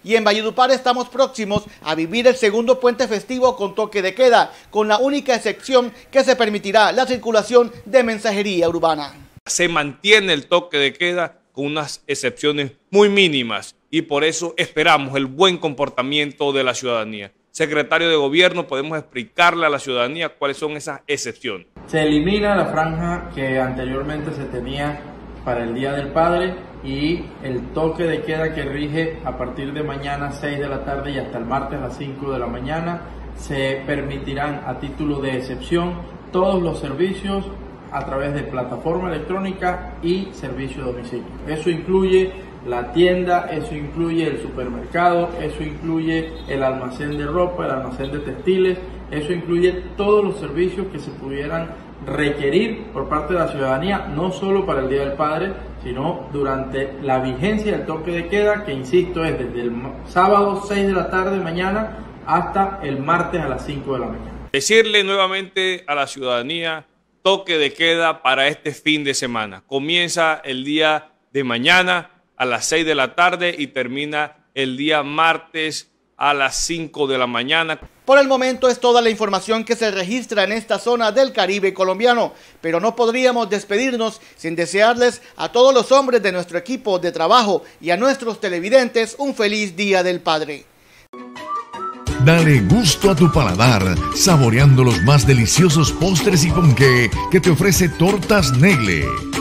y en Valledupar estamos próximos a vivir el segundo puente festivo con toque de queda, con la única excepción que se permitirá la circulación de mensajería urbana. Se mantiene el toque de queda con unas excepciones muy mínimas y por eso esperamos el buen comportamiento de la ciudadanía. Secretario de Gobierno, ¿podemos explicarle a la ciudadanía cuáles son esas excepciones? Se elimina la franja que anteriormente se tenía para el Día del Padre y el toque de queda que rige a partir de mañana 6 de la tarde y hasta el martes a las 5 de la mañana. Se permitirán a título de excepción todos los servicios a través de plataforma electrónica y servicio de domicilio. Eso incluye la tienda, eso incluye el supermercado, eso incluye el almacén de ropa, el almacén de textiles, eso incluye todos los servicios que se pudieran requerir por parte de la ciudadanía, no solo para el Día del Padre, sino durante la vigencia del toque de queda, que insisto es desde el sábado 6 de la tarde mañana hasta el martes a las 5 de la mañana. Decirle nuevamente a la ciudadanía, toque de queda para este fin de semana. Comienza el día de mañana a las 6 de la tarde y termina el día martes a las 5 de la mañana. Por el momento es toda la información que se registra en esta zona del Caribe colombiano, pero no podríamos despedirnos sin desearles a todos los hombres de nuestro equipo de trabajo y a nuestros televidentes un feliz Día del Padre. Dale gusto a tu paladar, saboreando los más deliciosos postres y ponqué que te ofrece Tortas Negle.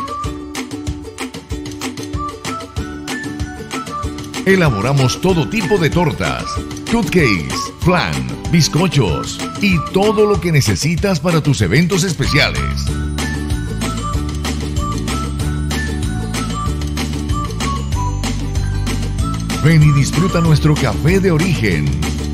Elaboramos todo tipo de tortas, cupcakes, flan, bizcochos y todo lo que necesitas para tus eventos especiales. Ven y disfruta nuestro café de origen.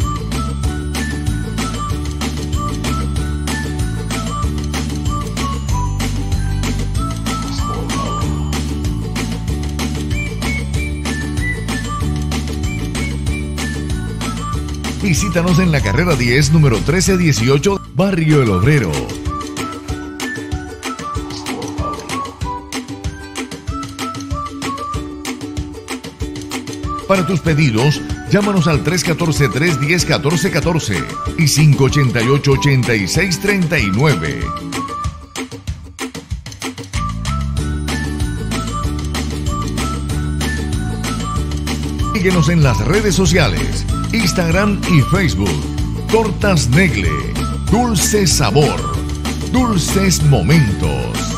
Visítanos en la carrera 10, número 1318, Barrio El Obrero. Para tus pedidos, llámanos al 314-310-1414 y 588-8639. Síguenos en las redes sociales, Instagram y Facebook. Tortas Negle, dulce sabor, dulces momentos.